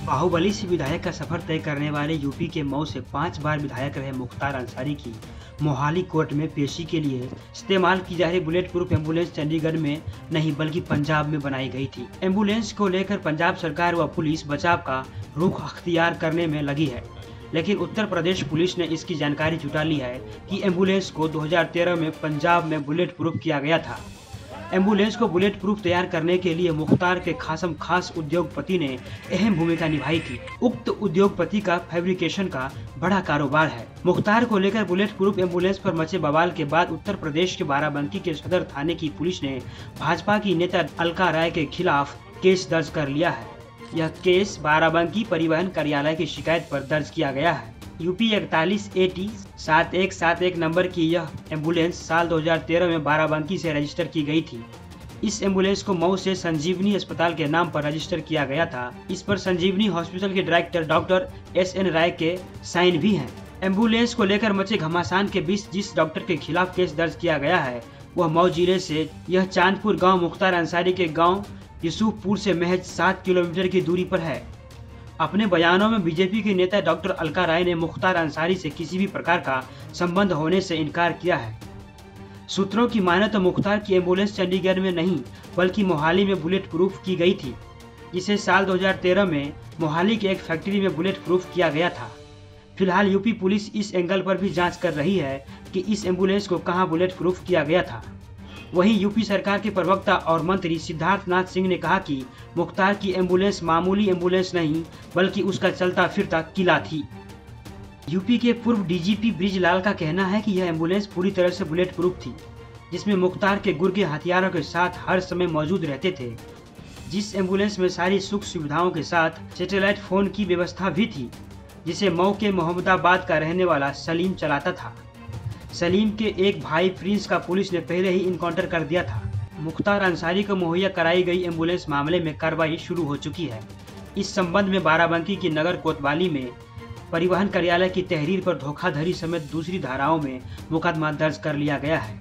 बाहुबली से विधायक का सफर तय करने वाले यूपी के मऊ से 5 बार विधायक रहे मुख्तार अंसारी की मोहाली कोर्ट में पेशी के लिए इस्तेमाल की जा रही बुलेट प्रूफ एम्बुलेंस चंडीगढ़ में नहीं बल्कि पंजाब में बनाई गई थी। एम्बुलेंस को लेकर पंजाब सरकार व पुलिस बचाव का रुख अख्तियार करने में लगी है, लेकिन उत्तर प्रदेश पुलिस ने इसकी जानकारी जुटा ली है कि एम्बुलेंस को 2013 में पंजाब में बुलेट प्रूफ किया गया था। एम्बुलेंस को बुलेट प्रूफ तैयार करने के लिए मुख्तार के खास उद्योगपति ने अहम भूमिका निभाई थी। उक्त उद्योगपति का फैब्रिकेशन का बड़ा कारोबार है। मुख्तार को लेकर बुलेट प्रूफ एम्बुलेंस पर मचे बवाल के बाद उत्तर प्रदेश के बाराबंकी के सदर थाने की पुलिस ने भाजपा की नेता अलका राय के खिलाफ केस दर्ज कर लिया है। यह केस बाराबंकी परिवहन कार्यालय की शिकायत पर दर्ज किया गया है। यूपी 41 AT 7171 नंबर की यह एम्बुलेंस साल 2013 में बाराबंकी से रजिस्टर की गई थी। इस एम्बुलेंस को मऊ से संजीवनी अस्पताल के नाम पर रजिस्टर किया गया था। इस पर संजीवनी हॉस्पिटल के डायरेक्टर डॉक्टर SN राय के साइन भी हैं। एम्बुलेंस को लेकर मचे घमासान के बीच जिस डॉक्टर के खिलाफ केस दर्ज किया गया है वह मऊ जिले से यह चांदपुर गाँव मुख्तार अंसारी के गाँव यूसुफपुर से महज 7 किलोमीटर की दूरी पर है। अपने बयानों में बीजेपी के नेता डॉक्टर अलका राय ने मुख्तार अंसारी से किसी भी प्रकार का संबंध होने से इनकार किया है। सूत्रों की माने तो मुख्तार की एम्बुलेंस चंडीगढ़ में नहीं बल्कि मोहाली में बुलेट प्रूफ की गई थी, जिसे साल 2013 में मोहाली के एक फैक्ट्री में बुलेट प्रूफ किया गया था। फिलहाल यूपी पुलिस इस एंगल पर भी जांच कर रही है कि इस एम्बुलेंस को कहां बुलेट प्रूफ किया गया था। वहीं यूपी सरकार के प्रवक्ता और मंत्री सिद्धार्थनाथ सिंह ने कहा कि मुख्तार की एम्बुलेंस मामूली एम्बुलेंस नहीं बल्कि उसका चलता फिरता किला थी। यूपी के पूर्व DGP ब्रिजलाल का कहना है कि यह एम्बुलेंस पूरी तरह से बुलेट प्रूफ थी, जिसमें मुख्तार के गुर्गे हथियारों के साथ हर समय मौजूद रहते थे। जिस एम्बुलेंस में सारी सुख सुविधाओं के साथ सैटेलाइट फोन की व्यवस्था भी थी, जिसे मऊ के मोहम्मदाबाद का रहने वाला सलीम चलाता था। सलीम के एक भाई प्रिंस का पुलिस ने पहले ही इनकाउंटर कर दिया था। मुख्तार अंसारी को मुहैया कराई गई एम्बुलेंस मामले में कार्रवाई शुरू हो चुकी है। इस संबंध में बाराबंकी की नगर कोतवाली में परिवहन कार्यालय की तहरीर पर धोखाधड़ी समेत दूसरी धाराओं में मुकदमा दर्ज कर लिया गया है।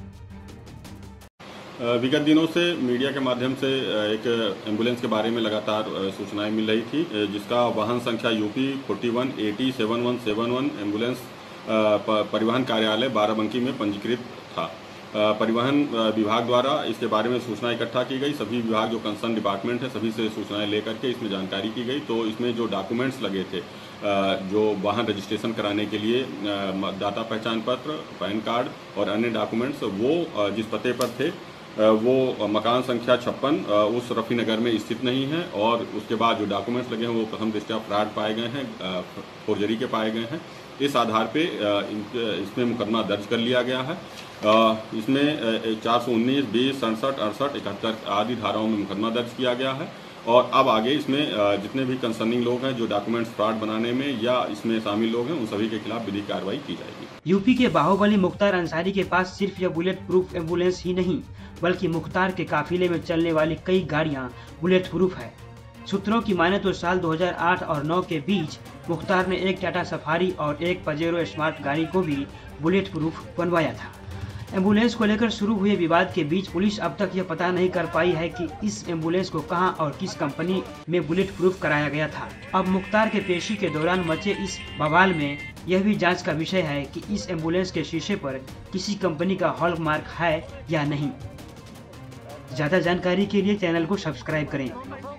विगत दिनों से मीडिया के माध्यम से एक एम्बुलेंस के बारे में लगातार सूचनाएं मिल रही थी, जिसका वाहन संख्या UP 41 AT 7171 एम्बुलेंस परिवहन कार्यालय बाराबंकी में पंजीकृत था। परिवहन विभाग द्वारा इसके बारे में सूचना इकट्ठा की गई। सभी विभाग जो कंसर्न डिपार्टमेंट है सभी से सूचनाएं लेकर के इसमें जानकारी की गई। तो इसमें जो डॉक्यूमेंट्स लगे थे, जो वाहन रजिस्ट्रेशन कराने के लिए दाता पहचान पत्र, पैन कार्ड और अन्य डॉक्यूमेंट्स, वो जिस पते पर थे वो मकान संख्या 56 उस रफ़ी नगर में स्थित नहीं है। और उसके बाद जो डॉक्यूमेंट्स लगे हैं वो प्रथम दृष्टया फ्रॉड पाए गए हैं, फोर्जरी के पाए गए हैं। इस आधार पे इसमें मुकदमा दर्ज कर लिया गया है। इसमें 419, 20, 67, 68, 71 आदि धाराओं में मुकदमा दर्ज किया गया है। और अब आगे इसमें जितने भी कंसर्निंग लोग हैं जो डॉक्यूमेंट्स फ्रॉड बनाने में या इसमें शामिल लोग हैं उन सभी के खिलाफ विधिक कार्रवाई की जाएगी। यूपी के बाहुबली मुख्तार अंसारी के पास सिर्फ यह बुलेट प्रूफ एम्बुलेंस ही नहीं बल्कि मुख्तार के काफिले में चलने वाली कई गाड़ियां बुलेट प्रूफ है। सूत्रों की माने तो साल 2008 और 9 के बीच मुख्तार ने एक टाटा सफारी और एक पजेरो स्मार्ट गाड़ी को भी बुलेट प्रूफ बनवाया था। एम्बुलेंस को लेकर शुरू हुए विवाद के बीच पुलिस अब तक यह पता नहीं कर पाई है कि इस एम्बुलेंस को कहां और किस कंपनी में बुलेट प्रूफ कराया गया था। अब मुख्तार के पेशी के दौरान मचे इस बवाल में यह भी जांच का विषय है कि इस एम्बुलेंस के शीशे पर किसी कंपनी का हॉलमार्क है या नहीं। ज्यादा जानकारी के लिए चैनल को सब्सक्राइब करें।